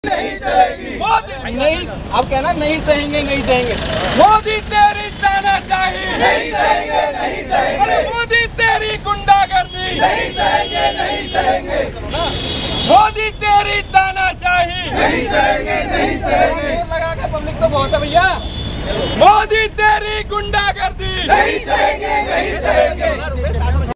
नहीं चलेगी। मोदी नहीं, आप कहना नहीं सहेंगे, नहीं सहेंगे। मोदी तेरी तानाशाही नहीं सहेंगे, नहीं सहेंगे। अरे मोदी तेरी गुंडागर्दी नहीं सहेंगे, नहीं सहेंगे। मोदी तेरी तानाशाही नहीं सहेंगे, नहीं सहेंगे। लगा के पब्लिक तो बहुत है भैया। मोदी तेरी गुंडागर्दी नहीं सहेंगे, नहीं सहेंगे।